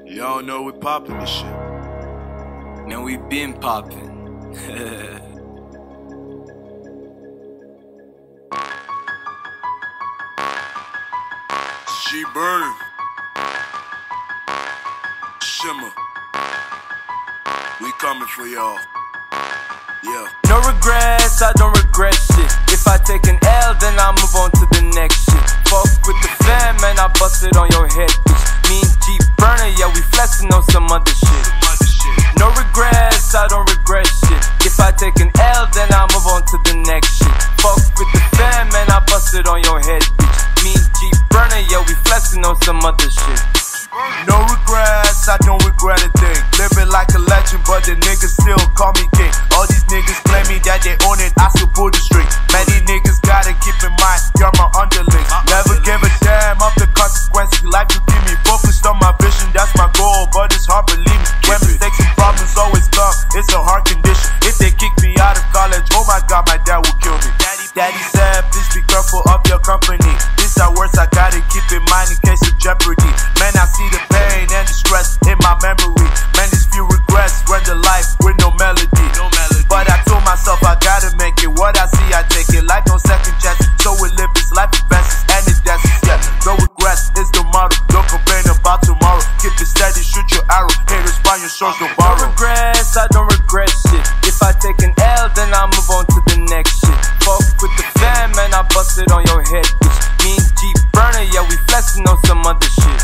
Y'all know we poppin' this shit. Man, we been poppin'. She burning. Shimmer. We coming for y'all. Yeah. No regrets, I don't regret shit. If I take an L, then I move on to the next shit. Fuck with the fam, man, I bust it on your head, bitch. Me and G Burner, yeah, we flexing on some other shit. No regrets, I don't regret shit. If I take an L, then I move on to the next shit. Fuck with the fam, man, I bust it on your head, bitch. Me and G Burner, yeah, we flexing on some other shit. No regrets, I don't regret a thing. Living like a legend, but the niggas still call me king. All these niggas claiming that they own it, I still pull the string. Many niggas gotta keep in mind, you're my underling. Never give a damn of the consequences. Life you give me, focused on my vision, that's my goal. But it's hard, believe me, when mistakes and problems always come, it's a hard condition. If they kick me out of college, oh my god, my dad will kill me. Daddy said, please be careful of your company. These are words I gotta keep in mind in case of jeopardy. Man, I see the pain and the stress in my memory. Man, there's few regrets when the life with no melody. But I told myself I gotta make it. What I see, I take it. Life no second chance, so we live this life advances and it dances. Yeah, no regrets is the motto. Don't complain about tomorrow. Keep it steady, shoot your arrow. Haters find your shores, don't borrow. No regrets, I don't regret shit. If I take an L, then I move on to the next shit. Fuck with the fam, man, I bust it on your head, bitch. Me and G Burner, yeah, we flexing on some other shit.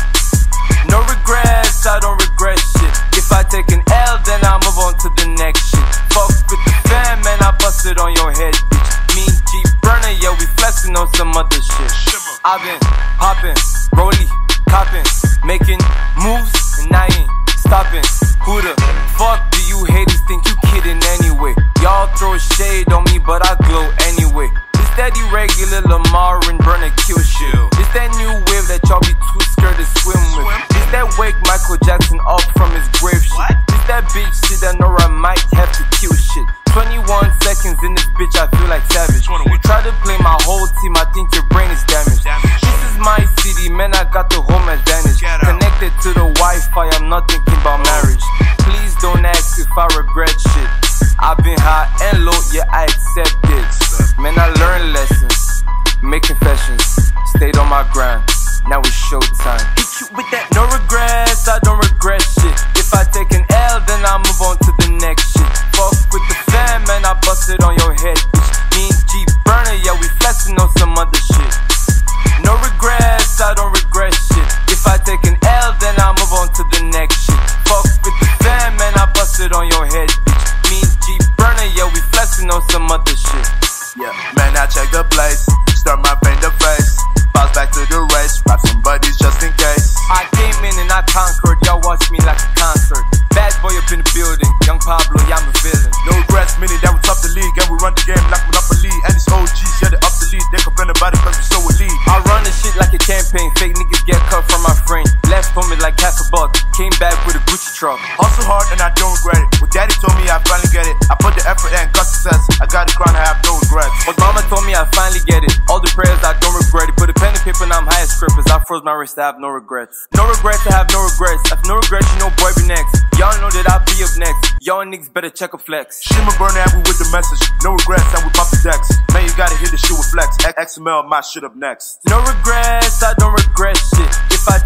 No regrets, I don't regret shit. If I take an L, then I move on to the next shit. Fuck with the fam, man, I bust it on your head, bitch. Me and G Burner, yeah, we flexing on some other shit. I've been hopping, rolling, copping, making moves, and I ain't stopping. Who the fuck do you haters think you kidding anyway? Y'all throw shade on me, but I glow anyway. It's that irregular Lamar and Burner kill shit. It's that new wave that y'all be too scared to swim with. It's that wake Michael Jackson up from his grave shit. It's that bitch shit that Nora might have to kill shit. 21 seconds in this bitch, I feel like savage. You try to play my whole team, I think your brain is damaged. This is my city, man, I got the home advantage. Connected to the Wi-Fi, I'm not thinking about marriage. Please don't ask if I regret shit. I've been high and low, yeah, I accept it. Man, I learned lessons, make confessions, stayed on my grind. Now it's showtime. Hit you with that. No regrets, I don't regret shit. If I take an L, then I move on to the next shit. Fuck with the fam, man, I bust it on your head, bitch. Me and G Burner, yeah, we flexing on some other shit. No regrets, I don't regret shit. If I take an L, then I move on to the next shit. Fuck with the fam, man, I bust it on your head, bitch. Me and G Burner, yeah, we flexing on some other shit. Yeah, man, I check the place, start my paint the face. Bounce back to the race, rap some buddies just in case. I came in and I conquered, y'all watch me like a concert. Bad boy up in the building, young Pablo, yeah, I'm a villain. No regrets, meaning that we top the league and we run the game like Monopoly. And it's OGs, yeah, they up the lead. They complain about it cause we so elite. I run the shit like a campaign, fake niggas get cut from my frame. Left on me like half a buck, came back with a Gucci truck. Hustle hard and I don't regret it. What daddy told me I finally get it. I put the effort and got success. I got the crown, I have no regrets. What mama told me I finally get it. All the prayers, I don't regret it. Put a pen and paper and I'm high as scrippers. I froze my wrist, I have no regrets. No regrets, I have no regrets. If no regrets, you know boy be next. Y'all know that I'll be up next. Y'all niggas better check a flex. Shimmer Burner and we with the message. No regrets and we pop the decks. Man, you gotta hit the shit with flex. XML, my shit up next. No regrets, I don't regret shit. If I